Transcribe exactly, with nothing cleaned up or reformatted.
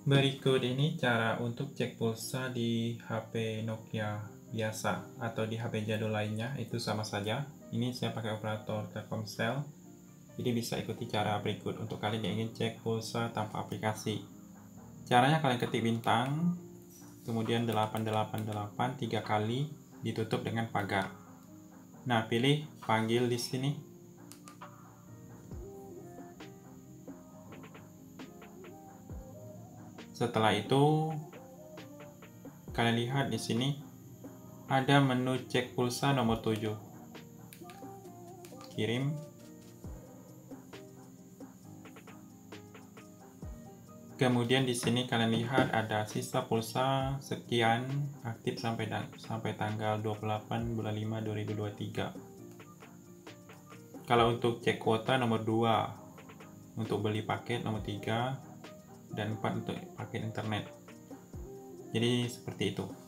Berikut ini cara untuk cek pulsa di H P Nokia biasa atau di H P jadul lainnya, itu sama saja. Ini saya pakai operator Telkomsel, jadi bisa ikuti cara berikut untuk kalian yang ingin cek pulsa tanpa aplikasi. Caranya kalian ketik bintang, kemudian delapan delapan delapan tiga kali, ditutup dengan pagar. Nah, pilih panggil di sini. Setelah itu, kalian lihat di sini ada menu cek pulsa nomor tujuh. Kirim. Kemudian di sini kalian lihat ada sisa pulsa sekian, aktif sampai sampai tanggal dua puluh delapan bulan lima dua ribu dua puluh tiga. Kalau untuk cek kuota nomor dua, untuk beli paket nomor tiga, dan empat untuk paket internet. Jadi seperti itu.